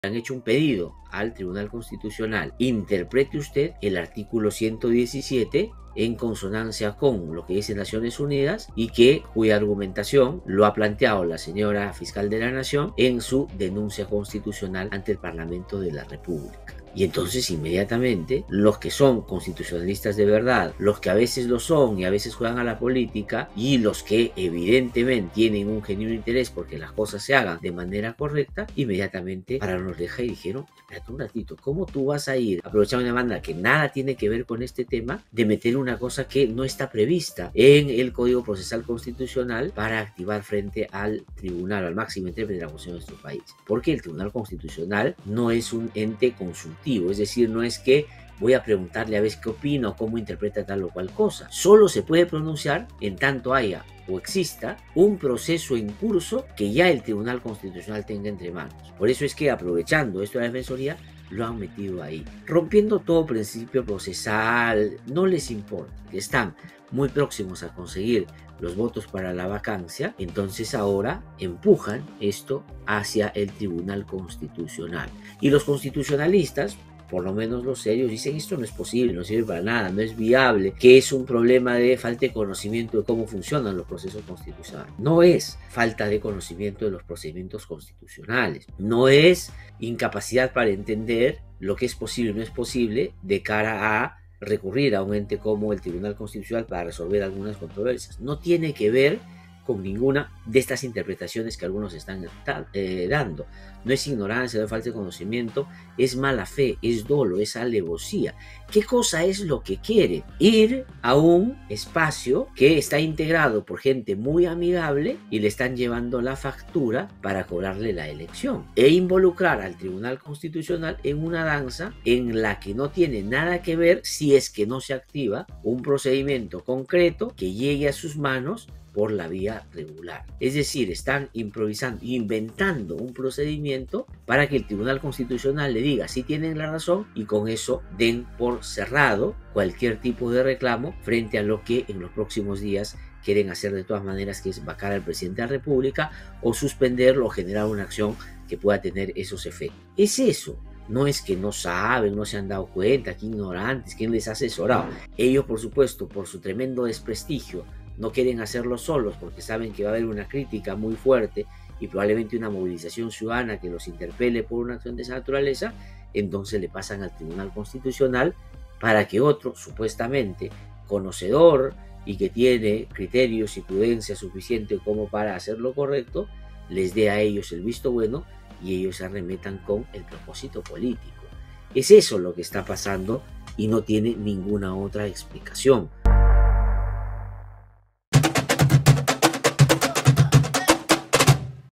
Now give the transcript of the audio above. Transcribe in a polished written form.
han hecho un pedido al Tribunal Constitucional. Interprete usted el artículo 117 en consonancia con lo que dice Naciones Unidas y cuya argumentación lo ha planteado la señora fiscal de la Nación en su denuncia constitucional ante el Parlamento de la República. Y entonces inmediatamente los que son constitucionalistas de verdad, los que a veces lo son y a veces juegan a la política, y los que evidentemente tienen un genuino interés porque las cosas se hagan de manera correcta, inmediatamente pararon la oreja y dijeron: espérate un ratito, ¿cómo tú vas a ir aprovechando una banda que nada tiene que ver con este tema de meter una cosa que no está prevista en el Código Procesal Constitucional para activar frente al tribunal, al máximo intérprete de la Constitución de nuestro país? Porque el Tribunal Constitucional no es un ente consultivo, es decir, no es que voy a preguntarle a ver qué opina o cómo interpreta tal o cual cosa. Solo se puede pronunciar en tanto haya o exista un proceso en curso que ya el Tribunal Constitucional tenga entre manos. Por eso es que, aprovechando esto de la Defensoría, lo han metido ahí, rompiendo todo principio procesal. No les importa, que están muy próximos a conseguir los votos para la vacancia, entonces ahora empujan esto hacia el Tribunal Constitucional. Y los constitucionalistas, por lo menos los serios, dicen: esto no es posible, no sirve para nada, no es viable, que es un problema de falta de conocimiento de cómo funcionan los procesos constitucionales. No es falta de conocimiento de los procedimientos constitucionales, no es incapacidad para entender lo que es posible o no es posible de cara a recurrir a un ente como el Tribunal Constitucional para resolver algunas controversias. No tiene que ver con ninguna de estas interpretaciones que algunos están dando. No es ignorancia, no es falta de conocimiento, es mala fe, es dolo, es alevosía. ¿Qué cosa es lo que quiere? Ir a un espacio que está integrado por gente muy amigable y le están llevando la factura para cobrarle la elección, e involucrar al Tribunal Constitucional en una danza en la que no tiene nada que ver si es que no se activa un procedimiento concreto que llegue a sus manos por la vía regular. Es decir, están improvisando, inventando un procedimiento para que el Tribunal Constitucional le diga si tienen la razón, y con eso den por cerrado cualquier tipo de reclamo frente a lo que en los próximos días quieren hacer de todas maneras, que es vacar al presidente de la República o suspenderlo o generar una acción que pueda tener esos efectos. Es eso. No es que no saben, no se han dado cuenta, que ignorantes, quién les ha asesorado. Ellos, por supuesto, por su tremendo desprestigio, no quieren hacerlo solos porque saben que va a haber una crítica muy fuerte y probablemente una movilización ciudadana que los interpele por una acción de esa naturaleza. Entonces le pasan al Tribunal Constitucional para que otro, supuestamente conocedor y que tiene criterios y prudencia suficiente como para hacer lo correcto, les dé a ellos el visto bueno y ellos se arremetan con el propósito político. Es eso lo que está pasando y no tiene ninguna otra explicación.